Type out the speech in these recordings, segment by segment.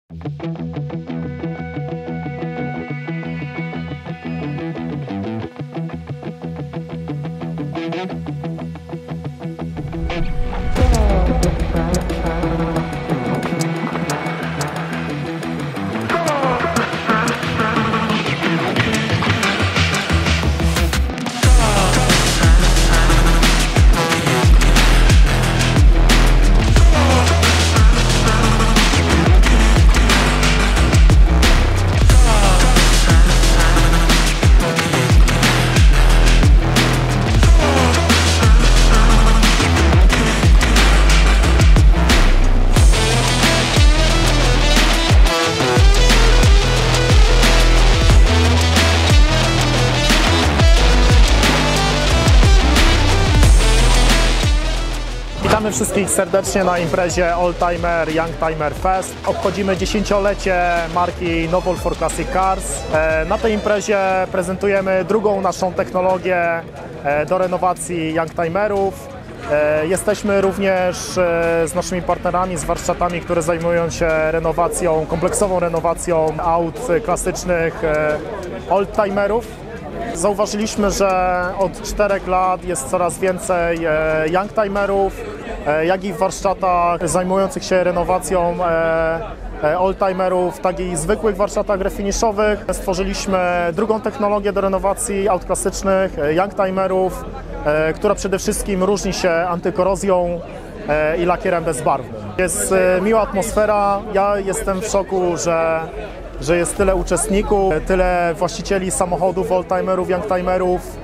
Witamy wszystkich serdecznie na imprezie Oldtimer Youngtimer Fest. Obchodzimy 10-lecie marki Novol for Classic Cars. Na tej imprezie prezentujemy drugą naszą technologię do renowacji Youngtimerów. Jesteśmy również z naszymi partnerami, z warsztatami, które zajmują się renowacją, kompleksową renowacją aut klasycznych Oldtimerów. Zauważyliśmy, że od 4 lat jest coraz więcej Youngtimerów, jak i w warsztatach zajmujących się renowacją oldtimerów, tak i zwykłych warsztatach refiniszowych. Stworzyliśmy drugą technologię do renowacji aut klasycznych, Youngtimerów, która przede wszystkim różni się antykorozją i lakierem bezbarwnym. Jest miła atmosfera, ja jestem w szoku, że jest tyle uczestników, tyle właścicieli samochodów, oldtimerów, youngtimerów.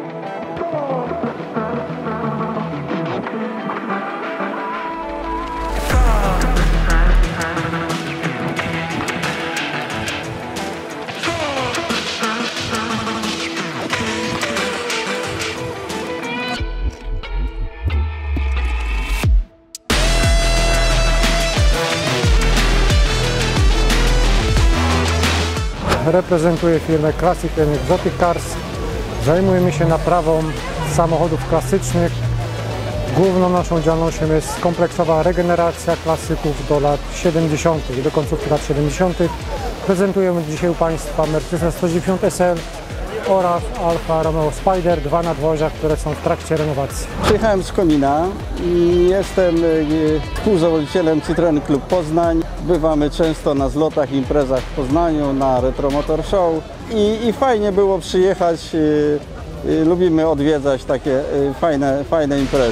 Reprezentuję firmę Classic & Exotic Cars. Zajmujemy się naprawą samochodów klasycznych. Główną naszą działalnością jest kompleksowa regeneracja klasyków do lat 70., do końcówki lat 70. Prezentujemy dzisiaj u Państwa Mercedes 190 SL oraz Alfa Romeo Spider, 2 nadwozia, które są w trakcie renowacji. Przyjechałem z Komina i jestem współzałożycielem Citroen Klub Poznań. Bywamy często na zlotach, imprezach w Poznaniu, na Retro Motor Show i fajnie było przyjechać. Lubimy odwiedzać takie fajne imprezy.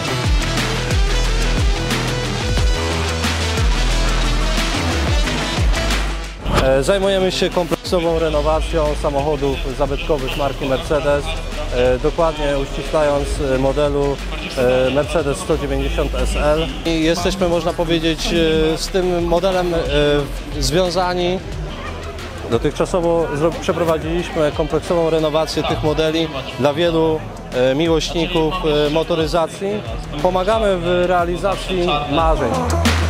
Zajmujemy się kompleksową renowacją samochodów zabytkowych marki Mercedes, dokładnie uściślając modelu Mercedes 190 SL. I jesteśmy, można powiedzieć, z tym modelem związani. Dotychczasowo przeprowadziliśmy kompleksową renowację tych modeli dla wielu miłośników motoryzacji. Pomagamy w realizacji marzeń.